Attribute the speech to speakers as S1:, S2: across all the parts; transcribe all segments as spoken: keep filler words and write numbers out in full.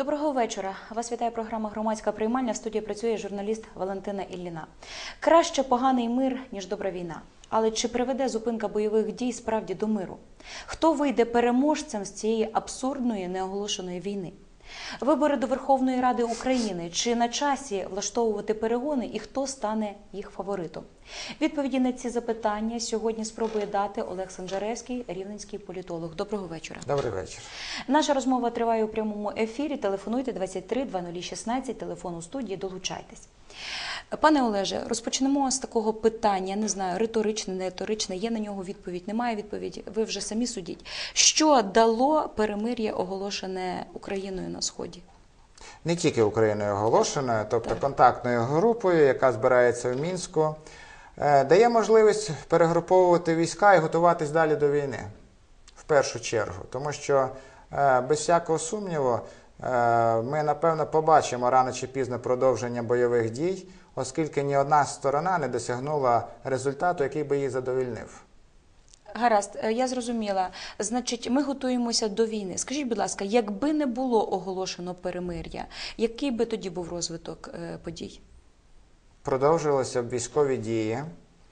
S1: Доброго вечора. Вас вітає програма «Громадська приймальня». В студії працює журналіст Валентина Ілліна. Краще поганий мир, ніж добра війна. Але чи приведе зупинка бойових дій справді до миру? Хто вийде переможцем з цієї абсурдної неоголошеної війни? Вибори до Верховної Ради України. Чи на часі влаштовувати перегони і хто стане їх фаворитом? Відповіді на ці запитання сьогодні спробує дати Олег Санжаревський, рівненський політолог. Доброго вечора.
S2: Добрий вечір.
S1: Наша розмова триває у прямому ефірі. Телефонуйте двадцять три двадцять шістнадцять, телефон у студії, долучайтесь. Пане Олеже, розпочнемо з такого питання, не знаю, риторичне, не риторичне, є на нього відповідь, немає відповіді, ви вже самі судіть. Що дало перемир'я, оголошене Україною на Сході?
S2: Не тільки Україною оголошеною, тобто так. контактною групою, яка збирається в Мінську, дає можливість перегруповувати війська і готуватись далі до війни, в першу чергу. Тому що, без всякого сумніву, ми, напевно, побачимо рано чи пізно продовження бойових дій, оскільки ні одна сторона не досягнула результату, який би її задовольнив.
S1: Гаразд, я зрозуміла. Значить, ми готуємося до війни. Скажіть, будь ласка, якби не було оголошено перемир'я, який би тоді був розвиток подій?
S2: Продовжилися б військові дії.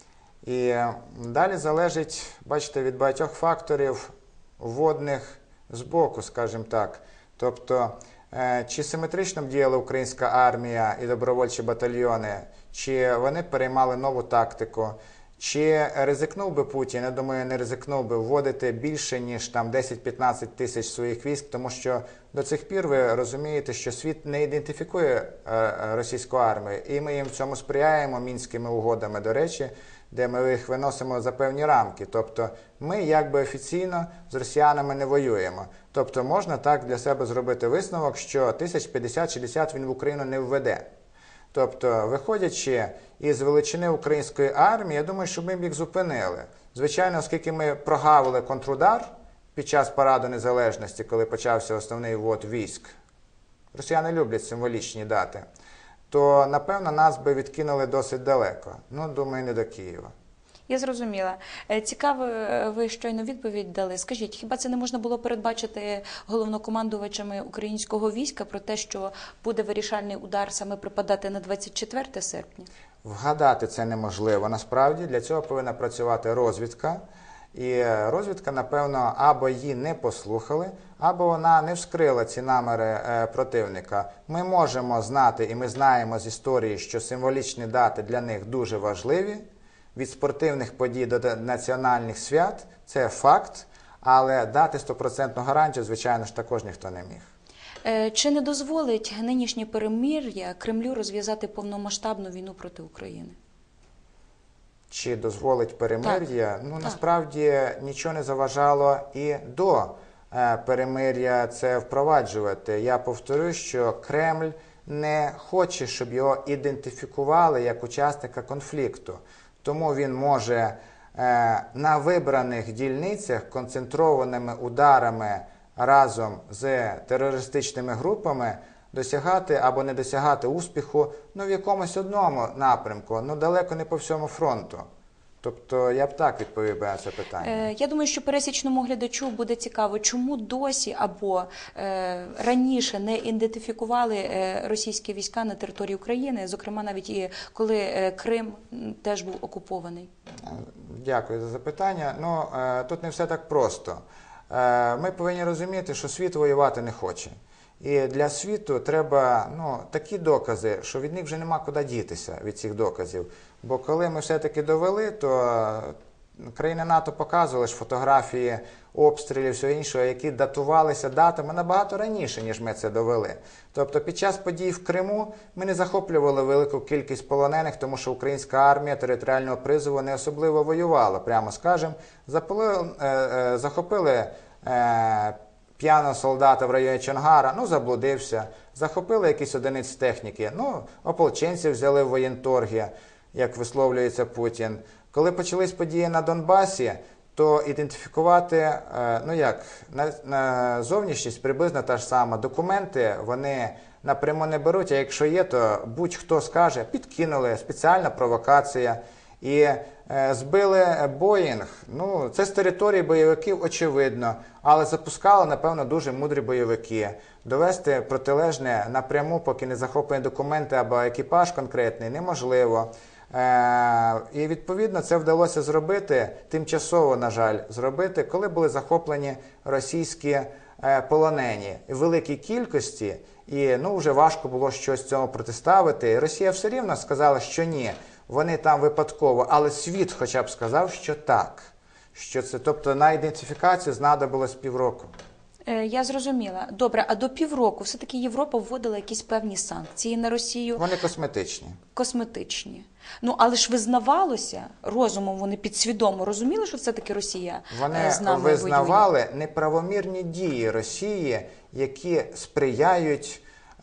S2: І далі залежить, бачите, від багатьох факторів вводних збоку, скажімо так. Тобто, чи симетрично б діяла українська армія і добровольчі батальйони, чи вони переймали нову тактику, чи ризикнув би Путін, я думаю, не ризикнув би вводити більше, ніж там десять-п'ятнадцять тисяч своїх військ, тому що до цих пір ви розумієте, що світ не ідентифікує російську армію, і ми їм в цьому сприяємо мінськими угодами, до речі, де ми їх виносимо за певні рамки. Тобто ми якби офіційно з росіянами не воюємо. Тобто можна так для себе зробити висновок, що тисяч п'ятдесят-шістдесят він в Україну не введе. Тобто, виходячи із величини української армії, я думаю, що ми б їх зупинили. Звичайно, оскільки ми прогавили контрудар під час Параду Незалежності, коли почався основний ввод військ, росіяни люблять символічні дати, то, напевно, нас би відкинули досить далеко. Ну, думаю, не до Києва.
S1: Я зрозуміла. Цікаво, ви щойно відповідь дали. Скажіть, хіба це не можна було передбачити головнокомандувачами українського війська про те, що буде вирішальний удар саме припадати на двадцять четверте серпня?
S2: Вгадати це неможливо. Насправді, для цього повинна працювати розвідка. І розвідка, напевно, або її не послухали, або вона не вскрила ці наміри противника. Ми можемо знати, і ми знаємо з історії, що символічні дати для них дуже важливі. Від спортивних подій до національних свят – це факт, але дати стопроцентну гарантію, звичайно ж, також ніхто не міг.
S1: Чи не дозволить нинішнє перемир'я Кремлю розв'язати повномасштабну війну проти України?
S2: Чи дозволить перемир'я?
S1: Так.
S2: Ну,
S1: так.
S2: насправді, нічого не заважало і до перемир'я це впроваджувати. Я повторю, що Кремль не хоче, щоб його ідентифікували як учасника конфлікту. Тому він може е, на вибраних дільницях концентрованими ударами разом з терористичними групами досягати або не досягати успіху, ну, в якомусь одному напрямку, ну, далеко не по всьому фронту. Тобто, я б так відповів би на це питання.
S1: Е, я думаю, що пересічному глядачу буде цікаво, чому досі або е, раніше не ідентифікували е, російські війська на території України, зокрема навіть і коли е, Крим теж був окупований.
S2: Дякую за запитання. Ну, е, тут не все так просто. Е, ми повинні розуміти, що світ воювати не хоче. І для світу треба, ну, такі докази, що від них вже нема куди дітися, від цих доказів. Бо коли ми все-таки довели, то країни НАТО показували ж фотографії обстрілів, всього іншого, які датувалися датами набагато раніше, ніж ми це довели. Тобто під час подій в Криму ми не захоплювали велику кількість полонених, тому що українська армія територіального призову не особливо воювала, прямо скажемо. Запали, е, е, захопили е, п'яного солдата в районі Чонгара, ну, заблудився. Захопили якісь одиниці техніки, ну, ополченців взяли в воєнторги, як висловлюється Путін. Коли почались події на Донбасі, то ідентифікувати, ну як, на, на зовнішність приблизно та ж сама. Документи вони напряму не беруть, а якщо є, то будь-хто скаже, підкинули, спеціальна провокація. І е, збили Боїнг. Ну, це з території бойовиків, очевидно, але запускали, напевно, дуже мудрі бойовики. Довести протилежне напряму, поки не захоплені документи або екіпаж конкретний, неможливо. Е, і, відповідно, це вдалося зробити, тимчасово, на жаль, зробити, коли були захоплені російські е, полонені в великій кількості, і ну, вже важко було щось цьому протиставити. І Росія все рівно сказала, що ні, вони там випадково, але світ хоча б сказав, що так. Що це, тобто на ідентифікацію знадобилось півроку.
S1: Е, Я зрозуміла. Добре, а до півроку все-таки Європа вводила якісь певні санкції на Росію,
S2: Вони косметичні.
S1: косметичні. Ну, але ж визнавалося, розумом вони підсвідомо розуміли, що все-таки Росія е,
S2: Вони
S1: з нами воює?
S2: визнавали неправомірні дії Росії, які сприяють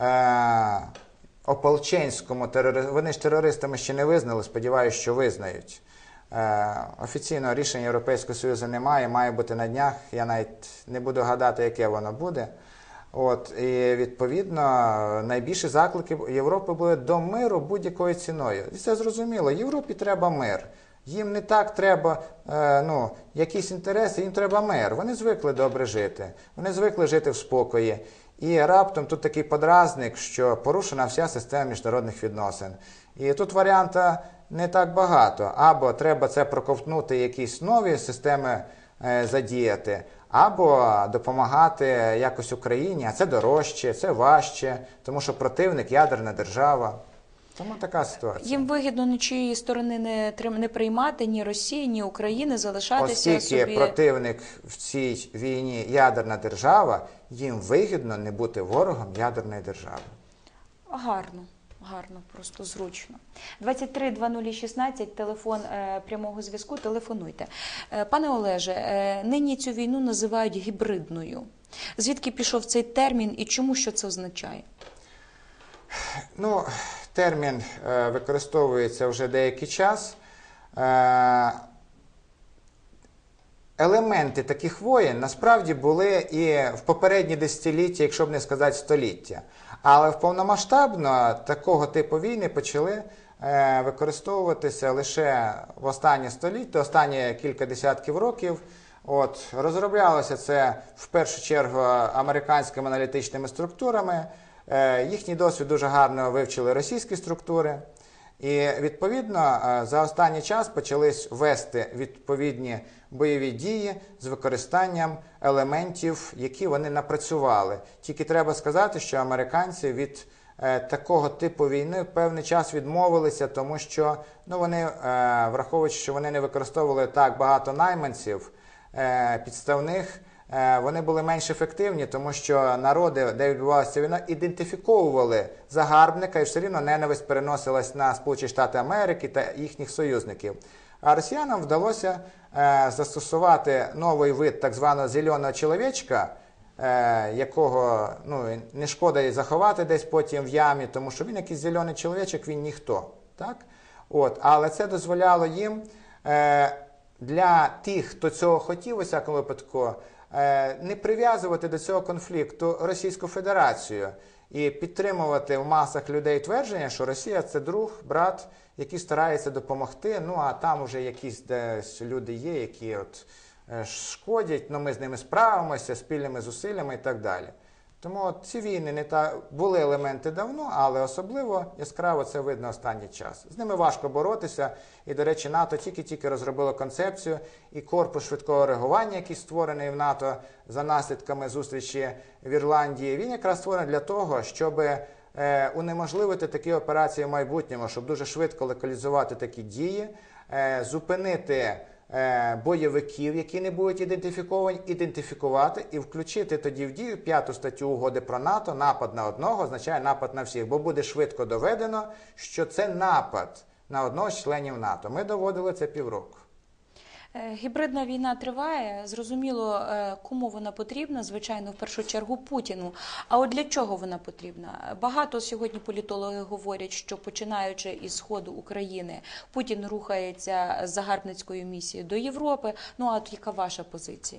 S2: е, ополченському тероризму. Вони ж терористами ще не визнали, сподіваюся, що визнають. Е, офіційного рішення Європейського Союзу немає, має бути на днях. Я навіть не буду гадати, яке воно буде. От, і, відповідно, найбільші заклики Європи були до миру будь-якою ціною. І це зрозуміло, Європі треба мир. Їм не так треба, е, ну, якісь інтереси, їм треба мир. Вони звикли добре жити, вони звикли жити в спокої. І раптом тут такий подразник, що порушена вся система міжнародних відносин. І тут варіанта не так багато. Або треба це проковтнути, якісь нові системи е, задіяти, або допомагати якось Україні, а це дорожче, це важче, тому що противник – ядерна держава. Тому така ситуація.
S1: Їм вигідно нічиєї сторони не, трим- не приймати ні Росії, ні України, залишатися
S2: Оскільки
S1: собі.
S2: противник в цій війні ядерна держава, їм вигідно не бути ворогом ядерної держави.
S1: Гарно, гарно, просто зручно. двадцять три двадцять шістнадцять, телефон е, прямого зв'язку, телефонуйте. Е, пане Олеже, е, нині цю війну називають гібридною. Звідки пішов цей термін і чому, що це означає?
S2: Ну, термін е, використовується вже деякий час. Е, елементи таких воєн насправді були і в попередні десятиліття, якщо б не сказати століття. Але в повномасштабно такого типу війни почали е, використовуватися лише в останнє століття, останні кілька десятків років. От, розроблялося це в першу чергу американськими аналітичними структурами. Е, їхній досвід дуже гарно вивчили російські структури. І, відповідно, е, за останній час почались вести відповідні бойові дії з використанням елементів, які вони напрацювали. Тільки треба сказати, що американці від е, такого типу війни певний час відмовилися, тому що ну, вони, е, враховуючи, що вони не використовували так багато найманців е, підставних, е, вони були менш ефективні, тому що народи, де відбувалася війна, ідентифіковували загарбника, і все рівно ненависть переносилась на Сполучені Штати Америки та їхніх союзників. А росіянам вдалося е, застосувати новий вид так званого зеленого чоловічка, е, якого ну, не шкода і заховати десь потім в ямі, тому що він якийсь зелений чоловічок, він ніхто. Так? От, але це дозволяло їм е, для тих, хто цього хотів, у всякому випадку, е, не прив'язувати до цього конфлікту Російську Федерацію і підтримувати в масах людей твердження, що Росія – це друг, брат, який старається допомогти, ну а там уже якісь десь люди є, які от е, шкодять, ну ми з ними справимося спільними зусиллями і так далі. Тому от ці війни не та були елементи давно, але особливо яскраво це видно останній час. З ними важко боротися, і, до речі, НАТО тільки-тільки розробило концепцію, і корпус швидкого реагування, який створений в НАТО за наслідками зустрічі в Ірландії, він якраз створений для того, щоб е, унеможливити такі операції в майбутньому, щоб дуже швидко локалізувати такі дії, е, зупинити е, бойовиків, які не будуть ідентифіковані, ідентифікувати і включити тоді в дію п'яту статтю угоди про НАТО. Напад на одного означає напад на всіх, бо буде швидко доведено, що це напад на одного з членів НАТО. Ми доводили це півроку.
S1: Е, Гібридна війна триває. Зрозуміло, е, кому вона потрібна, звичайно, в першу чергу Путіну. А от для чого вона потрібна? Багато сьогодні політологи говорять, що починаючи із сходу України, Путін рухається з загарбницькою місією до Європи. Ну, а от яка ваша позиція?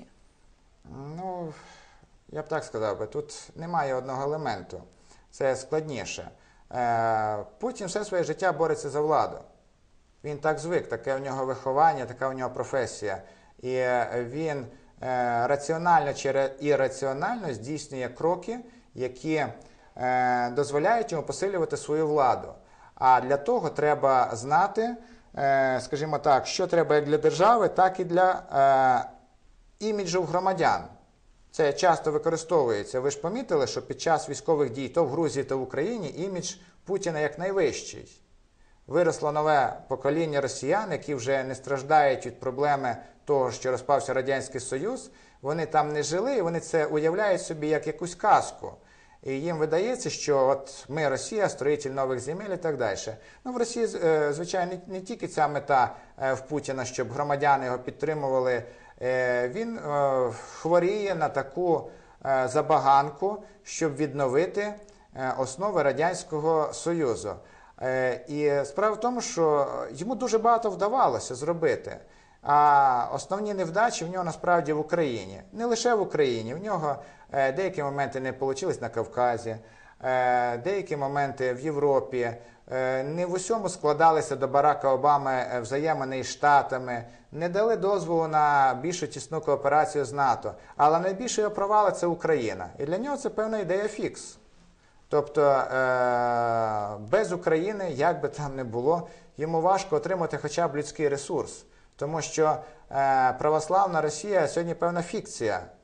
S2: Ну, я б так сказав би, тут немає одного елементу. Це складніше. Е, Путін все своє життя бореться за владу. Він так звик, таке в нього виховання, така в нього професія. І е, він е, раціонально чи ре- ірраціонально здійснює кроки, які е, дозволяють йому посилювати свою владу. А для того треба знати, е, скажімо так, що треба як для держави, так і для е, іміджу громадян. Це часто використовується. Ви ж помітили, що під час військових дій то в Грузії, то в Україні імідж Путіна як найвищий. Виросло нове покоління росіян, які вже не страждають від проблеми того, що розпався Радянський Союз. Вони там не жили, і вони це уявляють собі як якусь казку. І їм видається, що от ми, Росія, строїтель нових земель і так далі. Ну, в Росії, е, звичайно, не, не тільки ця мета е, в Путіна, щоб громадяни його підтримували. Е, він е, хворіє на таку е, забаганку, щоб відновити е, основи Радянського Союзу. Е, і справа в тому, що йому дуже багато вдавалося зробити. А основні невдачі в нього насправді в Україні. Не лише в Україні. В нього е, деякі моменти не вийшли на Кавказі, е, деякі моменти в Європі. Е, не в усьому складалися до Барака Обами взаємини із Штатами, не дали дозволу на більшу тісну кооперацію з НАТО. Але найбільше його провали – це Україна. І для нього це певна ідея фікс. Тобто е, без України, як би там не було, йому важко отримати хоча б людський ресурс. Тому що е, православна Росія сьогодні певна фікція, е,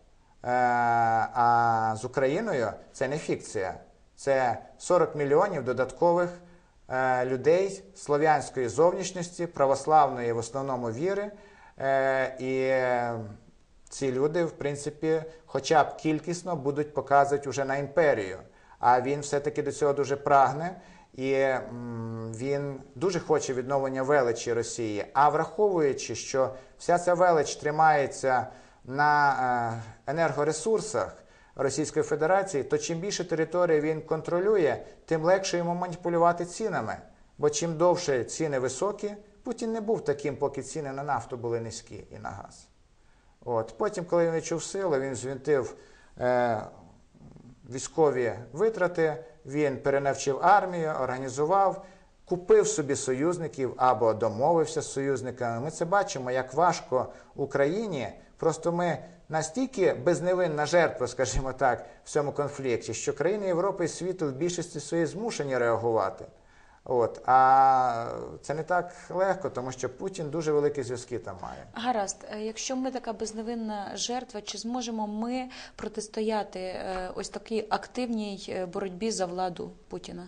S2: а з Україною це не фікція. Це сорок мільйонів додаткових е, людей слов'янської зовнішності, православної в основному віри. Е, і е, ці люди, в принципі, хоча б кількісно будуть показувати вже на імперію. А він все-таки до цього дуже прагне. І м, він дуже хоче відновлення величі Росії. А враховуючи, що вся ця велич тримається на е, енергоресурсах Російської Федерації, то чим більше території він контролює, тим легше йому маніпулювати цінами. Бо чим довше ціни високі, Путін не був таким, поки ціни на нафту були низькі і на газ. От. Потім, коли він відчув силу, він звінтив е, військові витрати, він перенавчив армію, організував, купив собі союзників або домовився з союзниками. Ми це бачимо, як важко Україні. Просто ми настільки безневинна жертва, скажімо так, в цьому конфлікті, що країни Європи і світу в більшості своїй змушені реагувати. От. А це не так легко, тому що Путін дуже великі зв'язки там має.
S1: Гаразд, якщо ми така безневинна жертва, чи зможемо ми протистояти е, ось такій активній боротьбі за владу Путіна?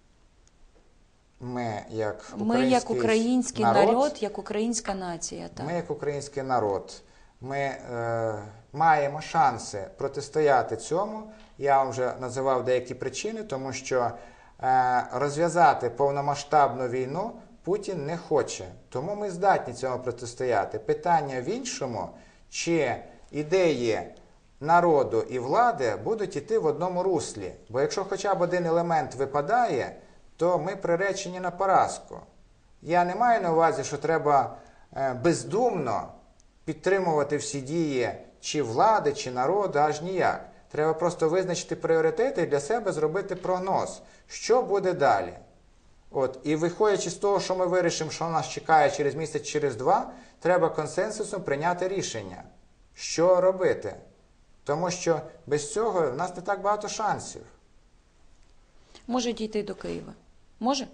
S2: Ми, як український,
S1: ми, як український народ, народ, як українська нація. Так.
S2: Ми, як український народ, ми е, маємо шанси протистояти цьому. Я вам вже називав деякі причини, тому що е, розв'язати повномасштабну війну Путін не хоче. Тому ми здатні цьому протистояти. Питання в іншому, чи ідеї народу і влади будуть йти в одному руслі. Бо якщо хоча б один елемент випадає, то ми приречені на поразку. Я не маю на увазі, що треба е, бездумно підтримувати всі дії чи влади, чи народу, аж ніяк. Треба просто визначити пріоритети і для себе зробити прогноз, що буде далі. От. І виходячи з того, що ми вирішимо, що нас чекає через місяць, через два, треба консенсусом прийняти рішення, що робити. Тому що без цього в нас не так багато шансів.
S1: Може дійти до Києва? Може?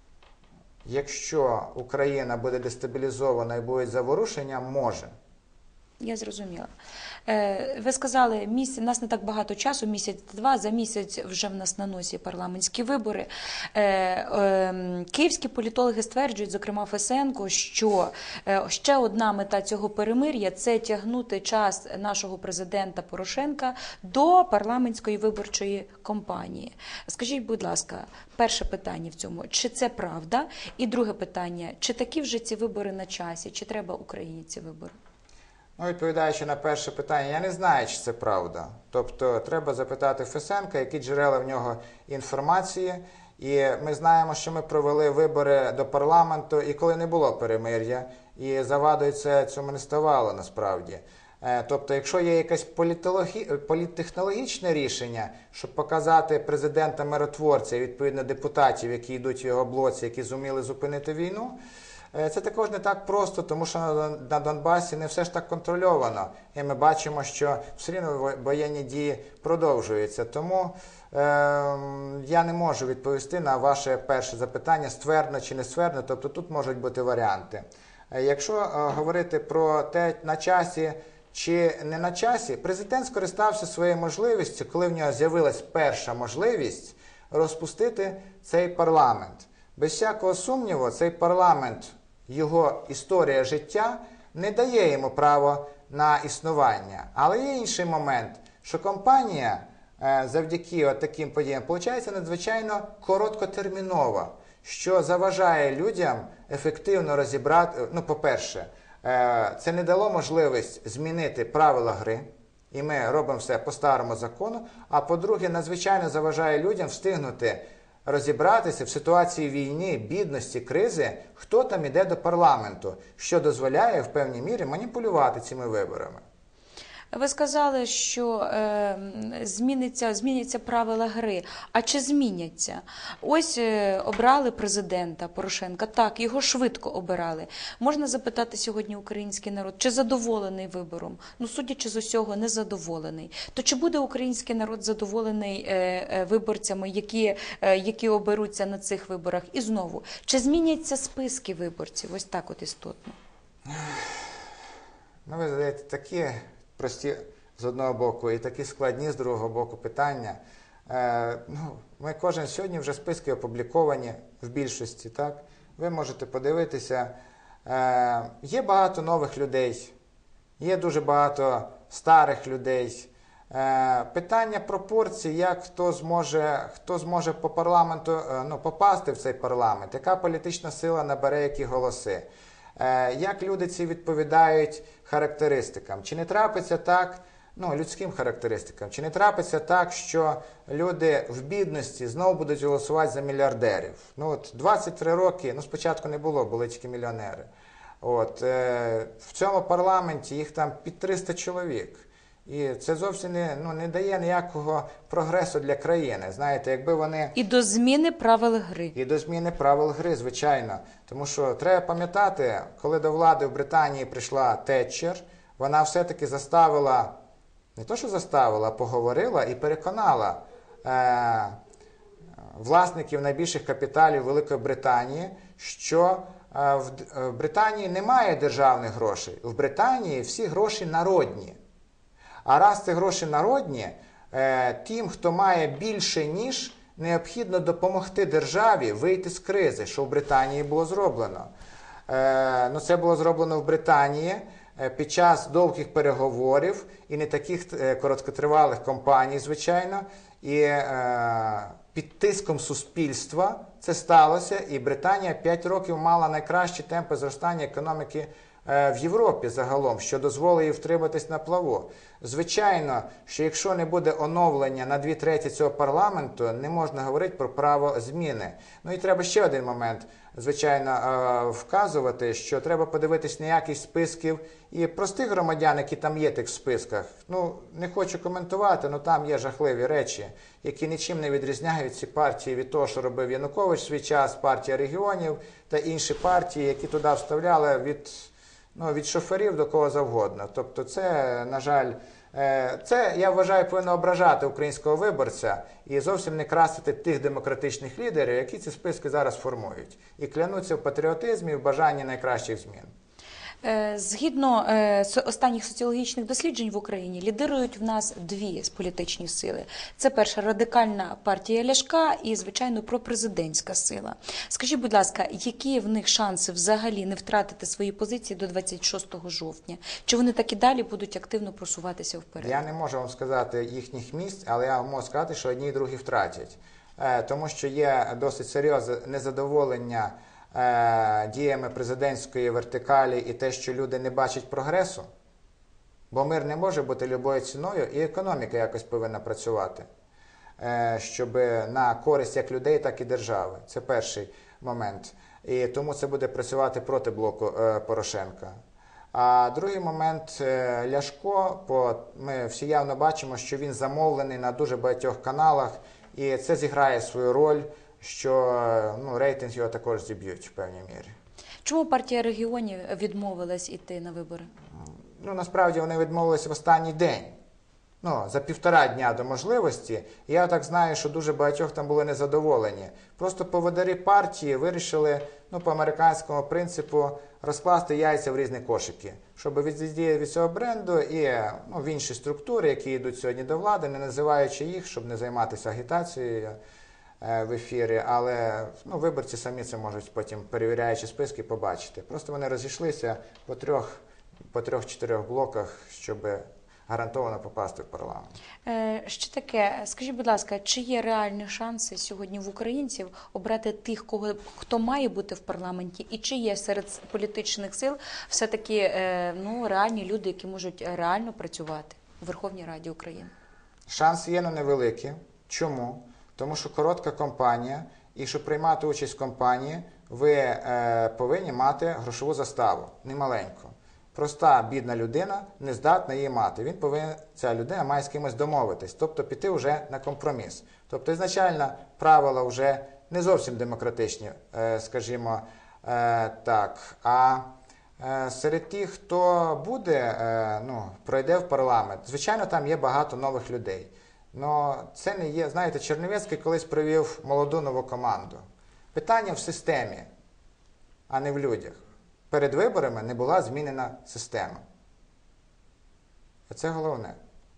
S2: Якщо Україна буде дестабілізована і буде заворушення, може.
S1: Я зрозуміла. Е, ви сказали, місяць, нас не так багато часу, місяць-два, за місяць вже в нас на носі парламентські вибори. Е, е, київські політологи стверджують, зокрема Фесенко, що е, ще одна мета цього перемир'я – це тягнути час нашого президента Порошенка до парламентської виборчої кампанії. Скажіть, будь ласка, перше питання в цьому, чи це правда? І друге питання, чи такі вже ці вибори на часі, чи треба Україні ці вибори?
S2: Ну, відповідаючи на перше питання, я не знаю, чи це правда. Тобто, треба запитати Фесенка, які джерела в нього інформації. І ми знаємо, що ми провели вибори до парламенту, і коли не було перемир'я, і завадою це цьому не ставало насправді. Тобто, якщо є якесь політологі... політтехнологічне рішення, щоб показати президента-миротворця і, відповідно, депутатів, які йдуть в його блоці, які зуміли зупинити війну, Е, Це також не так просто, тому що на Дон- на Донбасі не все ж так контрольовано. І ми бачимо, що все рівно во- воєнні дії продовжуються. Тому е, я не можу відповісти на ваше перше запитання, ствердно чи не ствердно, тобто тут можуть бути варіанти. Е, Якщо е, говорити про те, на часі чи не на часі, президент скористався своєю можливістю, коли в нього з'явилась перша можливість розпустити цей парламент. Без всякого сумніву, цей парламент, його історія життя не дає йому право на існування. Але є інший момент, що компанія е, завдяки от таким подіям виходить надзвичайно короткотермінова, що заважає людям ефективно розібрати, ну, по-перше, е, це не дало можливість змінити правила гри, і ми робимо все по старому закону, а по-друге, надзвичайно заважає людям встигнути розібратися в ситуації війни, бідності, кризи, хто там іде до парламенту, що дозволяє в певній мірі маніпулювати цими виборами.
S1: Ви сказали, що е, зміниться, зміняться правила гри. А чи зміняться? Ось е, обрали президента Порошенка. Так, його швидко обирали. Можна запитати сьогодні український народ, чи задоволений вибором? Ну, судячи з усього, не задоволений. То чи буде український народ задоволений е, е, виборцями, які, е, які оберуться на цих виборах? І знову, чи зміняться списки виборців? Ось так от істотно.
S2: Ну, ви задаєте такі прості з одного боку і такі складні з другого боку питання. Е, ну, ми кожен сьогодні вже списки опубліковані в більшості, так? Ви можете подивитися. Е, є багато нових людей, є дуже багато старих людей. Е, питання пропорцій, як хто зможе, хто зможе по парламенту, е, ну, попасти в цей парламент, яка політична сила набере які голоси. Е, Як люди ці відповідають характеристикам? Чи не трапиться так, ну, людським характеристикам, чи не трапиться так, що люди в бідності знову будуть голосувати за мільярдерів? Ну, от двадцять три роки, ну, спочатку не було, були тільки мільйонери. От, е, в цьому парламенті їх там під триста чоловік. І це зовсім не, ну, не дає ніякого прогресу для країни. Знаєте, якби вони...
S1: І до зміни правил гри.
S2: І до зміни правил гри, звичайно. Тому що треба пам'ятати, коли до влади в Британії прийшла Тетчер, вона все-таки заставила, не то що заставила, а поговорила і переконала е, власників найбільших капіталів Великої Британії, що е, в, в Британії немає державних грошей. В Британії всі гроші народні. А раз ці гроші народні, е, тим, хто має більше, ніж, необхідно допомогти державі вийти з кризи, що в Британії було зроблено. Е, ну, це було зроблено в Британії е, під час довгих переговорів і не таких е, короткотривалих кампаній, звичайно, і е, під тиском суспільства це сталося, і Британія п'ять років мала найкращі темпи зростання економіки в Європі загалом, що дозволить їй втриматись на плаву. Звичайно, що якщо не буде оновлення на дві треті цього парламенту, не можна говорити про право зміни. Ну і треба ще один момент, звичайно, вказувати, що треба подивитись на якість списків і простих громадян, які там є в тих списках. Ну, не хочу коментувати, але там є жахливі речі, які нічим не відрізняють ці партії від того, що робив Янукович в свій час, партія регіонів та інші партії, які туди вставляли від... Ну, від шоферів до кого завгодно. Тобто це, на жаль, це, я вважаю, повинно ображати українського виборця і зовсім не красити тих демократичних лідерів, які ці списки зараз формують. І клянуться в патріотизмі, в бажанні найкращих змін.
S1: Згідно останніх соціологічних досліджень в Україні, лідирують в нас дві політичні сили. Це перша радикальна партія Ляшка і, звичайно, пропрезидентська сила. Скажіть, будь ласка, які в них шанси взагалі не втратити свої позиції до двадцять шостого жовтня? Чи вони так і далі будуть активно просуватися вперед?
S2: Я не можу вам сказати їхніх місць, але я можу сказати, що одні і другі втратять. Тому що є досить серйозне незадоволення діями президентської вертикалі і те, що люди не бачать прогресу, бо мир не може бути любою ціною, і економіка якось повинна працювати, щоб на користь як людей, так і держави. Це перший момент. І тому це буде працювати проти блоку Порошенка. А другий момент, Ляшко, ми всі явно бачимо, що він замовлений на дуже багатьох каналах, і це зіграє свою роль, що ну, рейтинг його також зіб'ють в певній мірі.
S1: Чому партія регіонів відмовилась іти на вибори?
S2: Ну, насправді вони відмовилися в останній день. Ну, за півтора дня до можливості. І я так знаю, що дуже багатьох там були незадоволені. Просто поводарі партії вирішили, ну, по американському принципу, розкласти яйця в різні кошики, щоб віддіяти від цього бренду і, ну, в інші структури, які йдуть сьогодні до влади, не називаючи їх, щоб не займатися агітацією е, в ефірі. Але, ну, виборці самі це можуть потім, перевіряючи списки, побачити. Просто вони розійшлися по трьох, по трьох-чотирьох блоках, щоб гарантовано попасти в парламент.
S1: Е, Ще таке, скажіть, будь ласка, чи є реальні шанси сьогодні в українців обрати тих, кого, хто має бути в парламенті, і чи є серед політичних сил все-таки е, ну, реальні люди, які можуть реально працювати у Верховній Раді України?
S2: Шанс є, але невеликі. Чому? Тому що коротка кампанія, і щоб приймати участь в кампанії, ви е, повинні мати грошову заставу, немаленьку. Проста, бідна людина не здатна її мати. Він повинен, ця людина має з кимось домовитись, тобто піти вже на компроміс. Тобто ізначально правила вже не зовсім демократичні, е, скажімо е, так. А е, серед тих, хто буде, е, ну, пройде в парламент, звичайно, там є багато нових людей. Но це не є, знаєте, Чернівецький колись привів молоду нову команду. Питання в системі, а не в людях. Перед виборами не була змінена система. Це головне.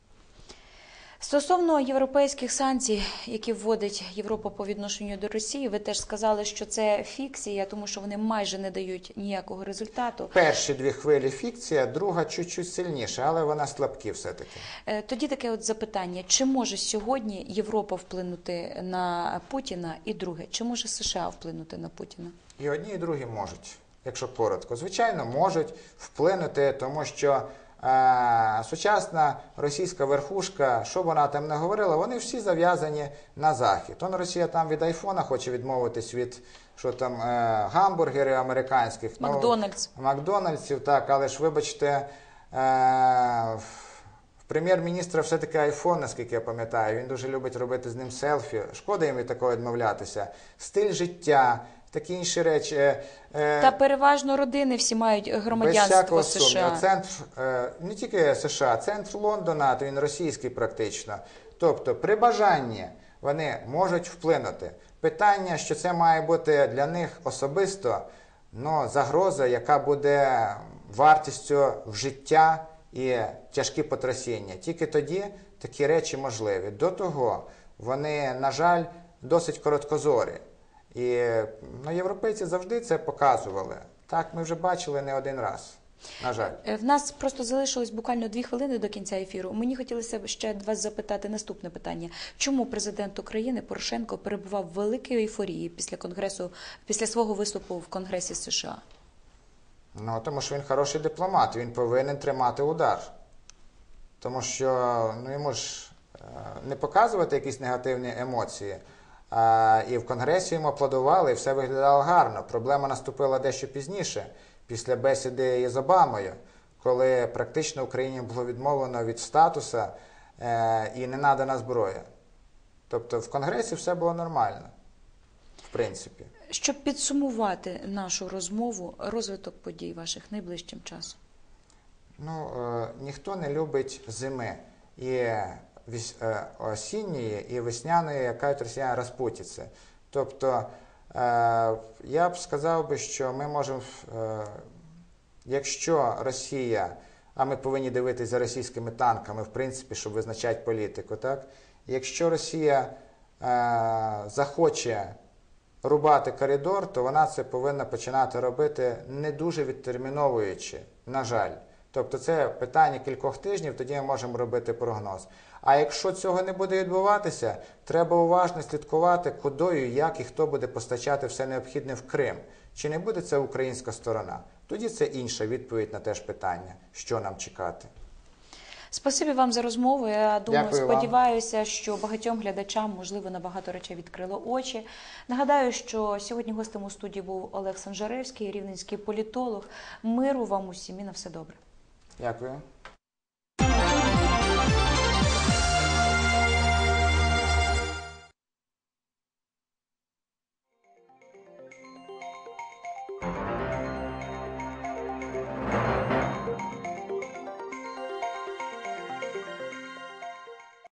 S1: Стосовно європейських санкцій, які вводить Європа по відношенню до Росії, ви теж сказали, що це фікція, тому що вони майже не дають ніякого результату.
S2: Перші дві хвилі фікція, друга чуть-чуть сильніша, але вона слабкі все-таки.
S1: Е, Тоді таке от запитання, чи може сьогодні Європа вплинути на Путіна? І друге, чи може США вплинути на Путіна?
S2: І одні, і другі можуть, якщо коротко. Звичайно, можуть вплинути, тому що е, сучасна російська верхушка, що б вона там не говорила, вони всі зав'язані на Захід. Он Росія там від айфона хоче відмовитись від, що там, е, гамбургерів американських.
S1: Макдональдс.
S2: Ну, Макдональдсів, так, але ж, вибачте, е, в прем'єр-міністра все-таки айфон, наскільки я пам'ятаю, він дуже любить робити з ним селфі. Шкода їм від такого відмовлятися. Стиль життя, такі інші речі. Е,
S1: Та переважно родини всі мають громадянство США.
S2: Центр, е, не тільки США, центр Лондона, то він російський практично. Тобто при бажанні вони можуть вплинути. Питання, що це має бути для них особисто, ну, загроза, яка буде вартістю в життя і тяжкі потрясіння. Тільки тоді такі речі можливі. До того вони, на жаль, досить короткозорі. І, ну, європейці завжди це показували. Так, ми вже бачили не один раз. На жаль.
S1: В нас просто залишилось буквально дві хвилини до кінця ефіру. Мені хотілося б ще вас запитати наступне питання. Чому президент України Порошенко перебував в великій ейфорії після конгресу, після свого виступу в Конгресі США?
S2: Ну, тому що він хороший дипломат, він повинен тримати удар. Тому що, ну, йому ж е, не показувати якісь негативні емоції. А, і в Конгресі йому аплодували, і все виглядало гарно. Проблема наступила дещо пізніше, після бесіди із Обамою, коли практично Україні було відмовлено від статусу е, і не надана зброя. Тобто в Конгресі все було нормально, в принципі.
S1: Щоб підсумувати нашу розмову, розвиток подій ваших найближчим часом.
S2: Ну, е, ніхто не любить зими. І осінньої і весняної, як кажуть росіяни, розпутіці. Тобто, е, я б сказав би, що ми можемо, е, якщо Росія, а ми повинні дивитися за російськими танками, в принципі, щоб визначати політику, так? Якщо Росія е, захоче рубати коридор, то вона це повинна починати робити не дуже відтерміновуючи, на жаль. Тобто це питання кількох тижнів, тоді ми можемо робити прогноз. А якщо цього не буде відбуватися, треба уважно слідкувати, кудою, як і хто буде постачати все необхідне в Крим. Чи не буде це українська сторона? Тоді це інша відповідь на те ж питання, що нам чекати.
S1: Спасибі вам за розмову. Я думаю,
S2: Дякую
S1: сподіваюся,
S2: вам.
S1: що багатьом глядачам, можливо, на багато речей відкрило очі. Нагадаю, що сьогодні гостем у студії був Олег Санжаревський, рівненський політолог. Миру вам усім і на все добре.
S2: Дякую.